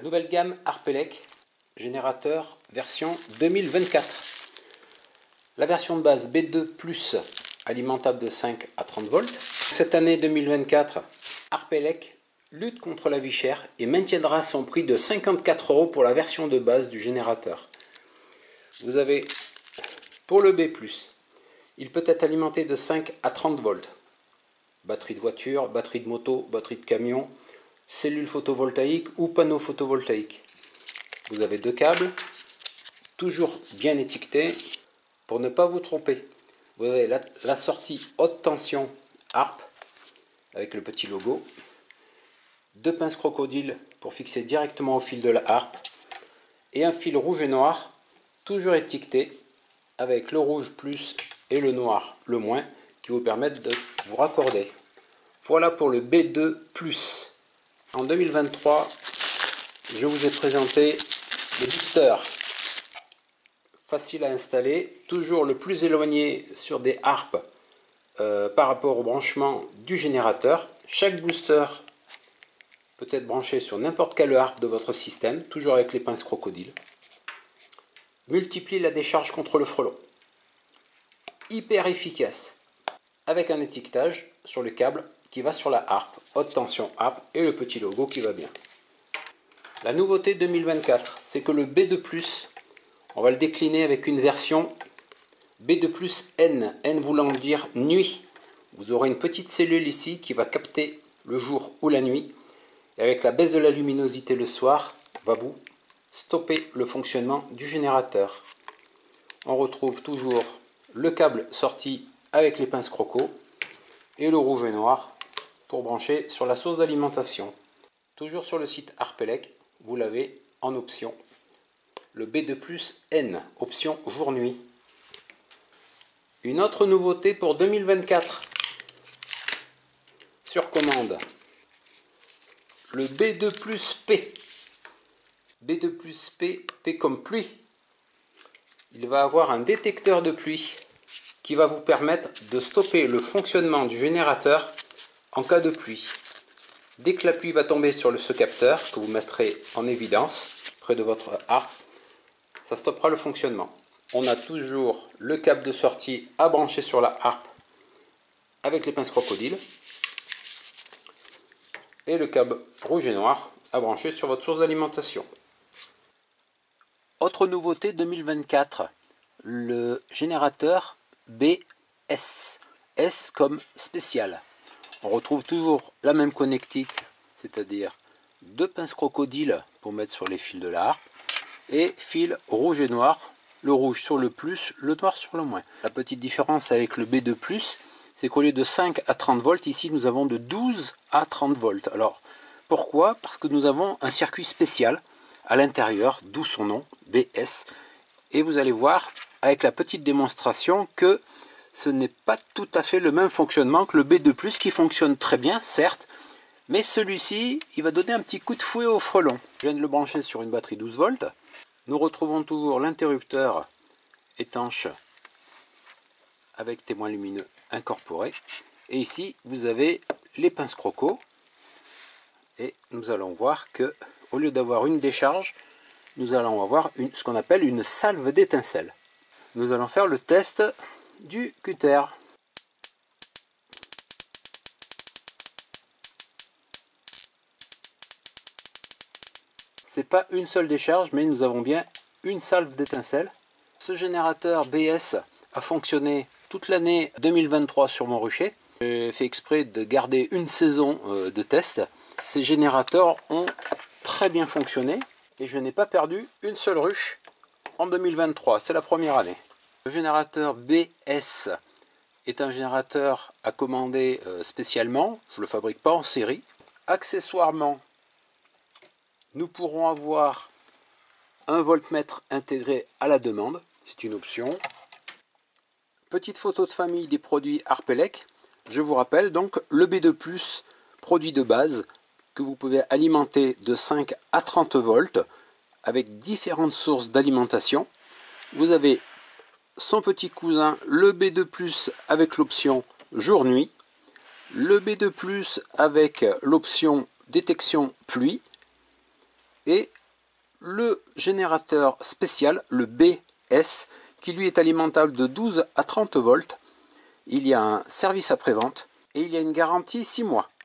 Nouvelle gamme Arpelec, générateur version 2024. La version de base B2+, alimentable de 5 à 30 volts. Cette année 2024, Arpelec lutte contre la vie chère et maintiendra son prix de 54 € pour la version de base du générateur. Vous avez pour le B+, il peut être alimenté de 5 à 30 volts. Batterie de voiture, batterie de moto, batterie de camion, cellule photovoltaïque ou panneau photovoltaïque. Vous avez deux câbles, toujours bien étiquetés pour ne pas vous tromper. Vous avez la sortie haute tension ARP avec le petit logo, deux pinces crocodile pour fixer directement au fil de la ARP et un fil rouge et noir toujours étiqueté avec le rouge plus et le noir le moins qui vous permettent de vous raccorder. Voilà pour le B2+. En 2023, je vous ai présenté le booster. Facile à installer, toujours le plus éloigné sur des ARP par rapport au branchement du générateur. Chaque booster peut être branché sur n'importe quelle ARP de votre système, toujours avec les pinces crocodile. Multiplie la décharge contre le frelon. Hyper efficace, avec un étiquetage sur le câble qui va sur la ARP, haute tension ARP, et le petit logo qui va bien. La nouveauté 2024, c'est que le B2+, on va le décliner avec une version B2+ N, N voulant dire nuit. Vous aurez une petite cellule ici qui va capter le jour ou la nuit, et avec la baisse de la luminosité le soir, va vous stopper le fonctionnement du générateur. On retrouve toujours le câble sorti avec les pinces croco et le rouge et noir pour brancher sur la source d'alimentation. Toujours sur le site Arpelec, vous l'avez en option. Le B2+ N, option jour-nuit. Une autre nouveauté pour 2024, sur commande, le B2+ P. B2+ P, P comme pluie. Il va avoir un détecteur de pluie qui va vous permettre de stopper le fonctionnement du générateur en cas de pluie. Dès que la pluie va tomber sur ce capteur, que vous mettrez en évidence près de votre ARP, ça stoppera le fonctionnement. On a toujours le câble de sortie à brancher sur la ARP avec les pinces crocodile et le câble rouge et noir à brancher sur votre source d'alimentation. Autre nouveauté 2024, le générateur BS, S comme spécial. On retrouve toujours la même connectique, c'est-à-dire deux pinces crocodile pour mettre sur les fils de la harpe et fil rouge et noir, le rouge sur le plus, le noir sur le moins. La petite différence avec le B2+, c'est qu'au lieu de 5 à 30 volts, ici nous avons de 12 à 30 volts. Alors pourquoi? Parce que nous avons un circuit spécial à l'intérieur, d'où son nom, BS. Et vous allez voir avec la petite démonstration que ce n'est pas tout à fait le même fonctionnement que le B2+, qui fonctionne très bien, certes, mais celui-ci, il va donner un petit coup de fouet au frelon. Je viens de le brancher sur une batterie 12 volts. Nous retrouvons toujours l'interrupteur étanche avec témoin lumineux incorporé. Et ici, vous avez les pinces croco. Et nous allons voir que, au lieu d'avoir une décharge, nous allons avoir ce qu'on appelle une salve d'étincelles. Nous allons faire le test du cutter. C'est pas une seule décharge, mais nous avons bien une salve d'étincelles. Ce générateur BS a fonctionné toute l'année 2023 sur mon rucher. J'ai fait exprès de garder une saison de test. Ces générateurs ont très bien fonctionné et je n'ai pas perdu une seule ruche en 2023. C'est la première année. Le générateur BS est un générateur à commander spécialement. Je ne le fabrique pas en série. Accessoirement, nous pourrons avoir un voltmètre intégré à la demande. C'est une option. Petite photo de famille des produits Arpelec. Je vous rappelle donc le B2+, produit de base que vous pouvez alimenter de 5 à 30 volts avec différentes sources d'alimentation. Vous avez son petit cousin, le B2+, avec l'option jour-nuit, le B2+, avec l'option détection pluie, et le générateur spécial, le BS, qui lui est alimentable de 12 à 30 volts. Il y a un service après-vente et il y a une garantie 6 mois.